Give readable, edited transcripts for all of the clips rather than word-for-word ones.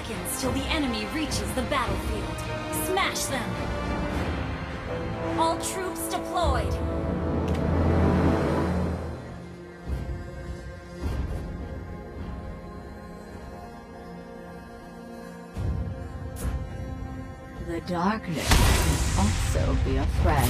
seconds till the enemy reaches the battlefield. Smash them! All troops deployed! The darkness can also be a friend.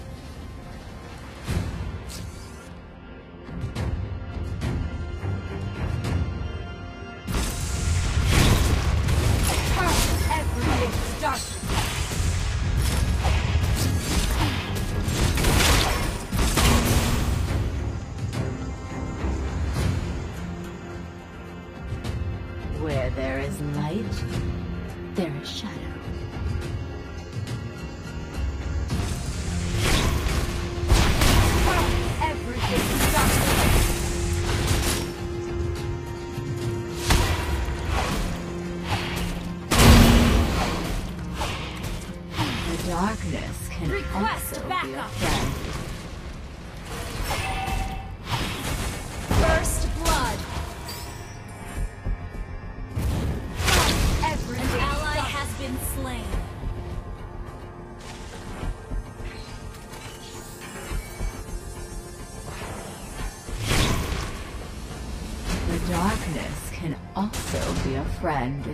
Where there is light, there is shadow. The darkness can Request also be a backup. friend. First blood! An ally has been slain. The darkness can also be a friend.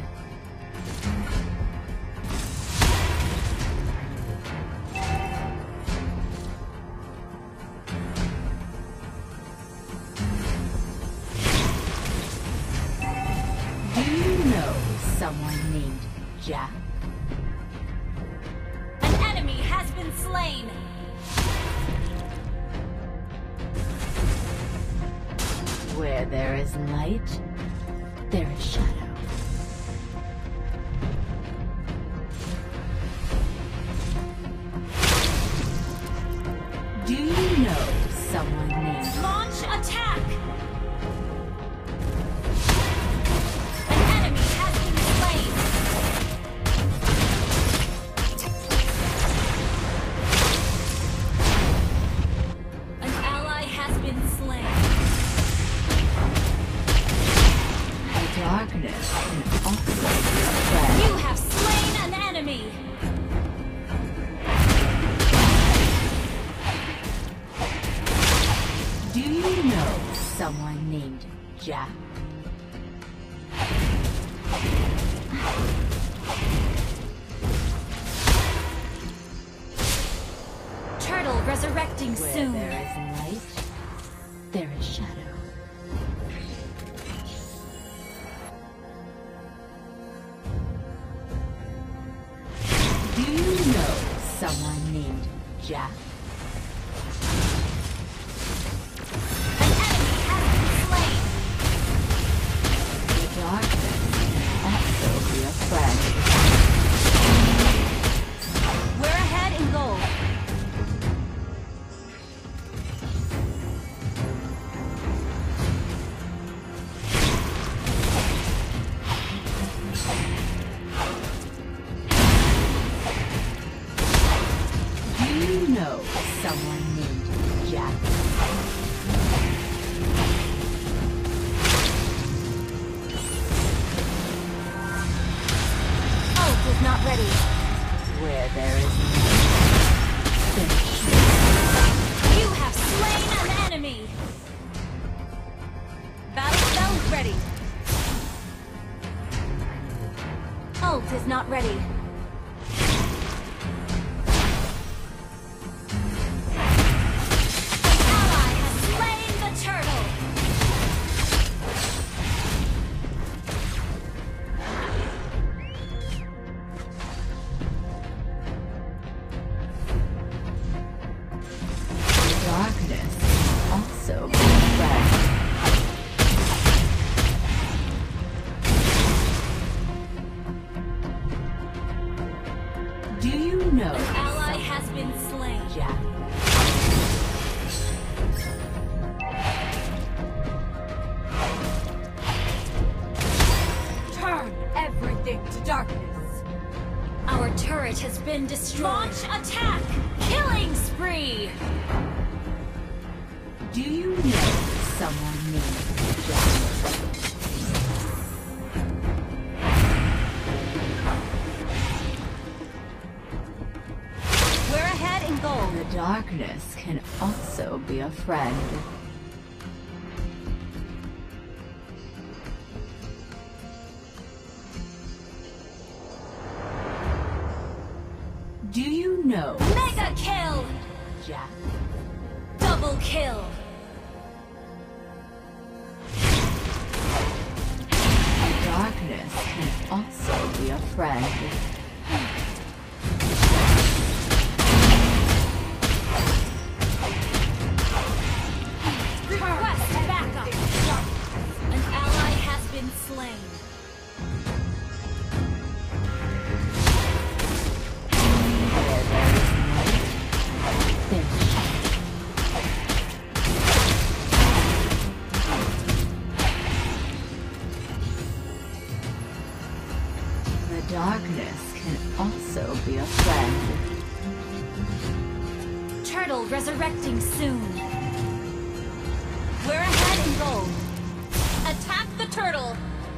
Do you know someone named Jack? An enemy has been slain. Where there is light, there is shadow. Do you know someone named Launch attack! An enemy has been slain. An ally has been slain. The darkness can also be a friend? You have slain an enemy. Do you know someone named Jack? Turtle resurrecting Where soon. there is light, there is shadow. Do you know someone named Jack? An enemy has been slain. The darkness can also be a friend. We're ahead in gold. Do you know someone named Jack? Ult is not ready. Where there is light, there is shadow. You have slain an enemy. Battle cell ready. Ult is not ready. Ally has slain the turtle. The darkness can also be a friend. Do you know An ally someone has been slain. Jack? Turn everything to darkness. Our turret has been destroyed. Launch attack! Killing spree! Do you know someone named Jack? darkness can also be a friend. Do you know? Mega kill! Jack? Double kill! Darkness can also be a friend. Request backup! An ally has been slain. The darkness can also be a friend. Turtle resurrecting soon. We're ahead in gold. Attack the turtle!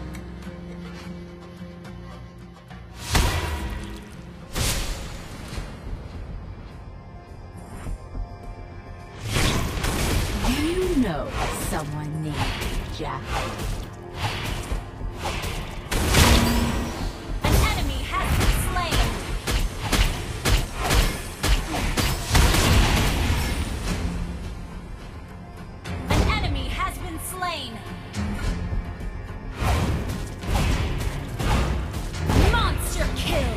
Do you know someone named Jack? An enemy has been slain. An enemy has been slain. Monster kill.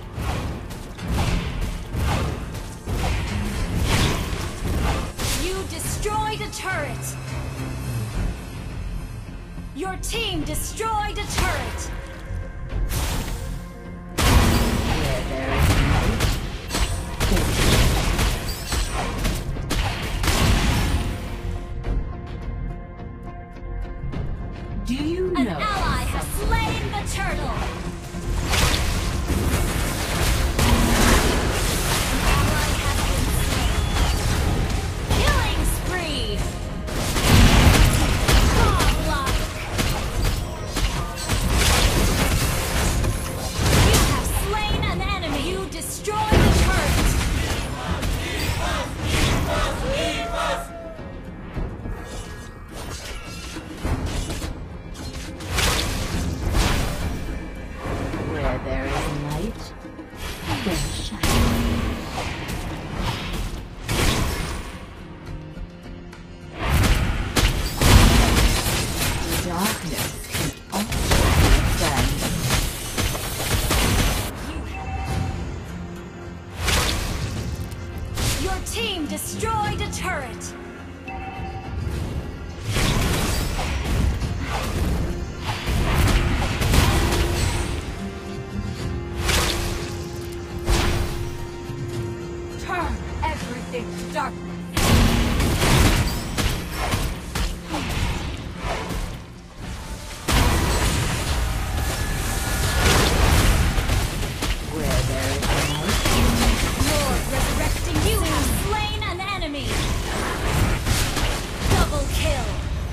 You destroyed a turret. Your team destroyed a turret. Where there is light, do you An know ally has slain the turtle. An ally has been slain. Killing spree. Godlike. You have slain an enemy. You destroyed the turret. where there is light, there is shadow. The darkness can also be a friend. Your team destroyed a turret. Turn everything to darkness. Where there is light, Lord resurrecting. You have slain an enemy. Double kill.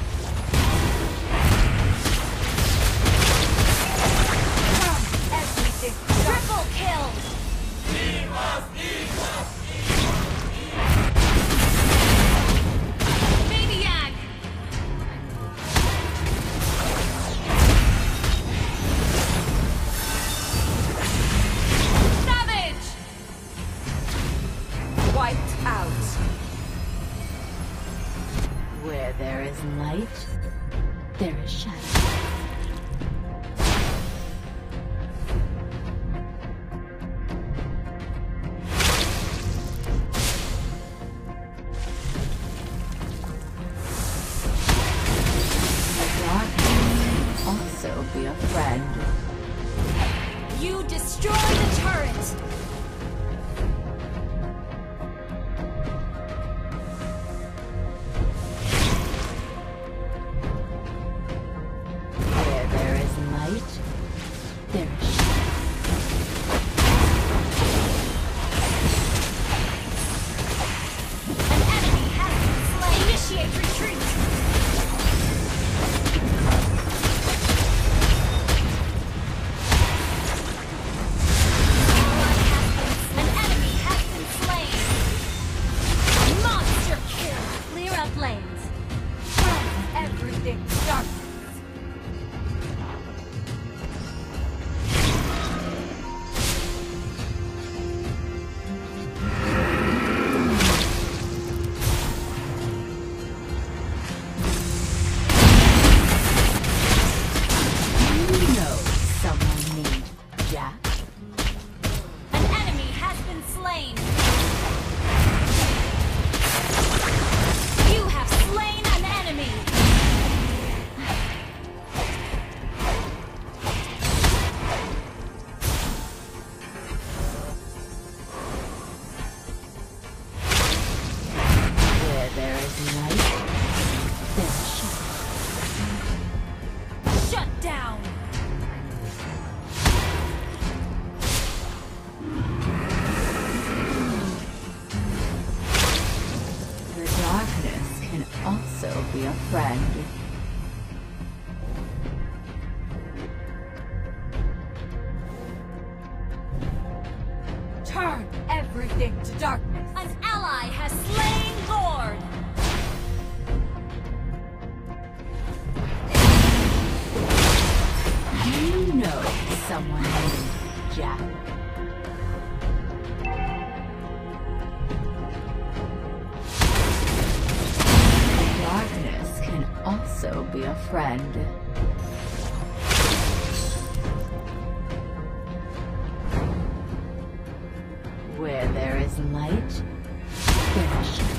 Turn everything to darkness. Triple kill. Baby Yak. Savage. Wiped out. where there is light, there is shadow. The darkness can also be a friend. You destroy the turret. Where there is light, there is shadow. An enemy has been slain. Initiate retreat. An enemy has been slain. Shut down! The darkness can also be a friend. Turn everything to darkness. An ally has slain Gord! You know someone named Jack. The darkness can also be a friend. Where there is light, there is shadow.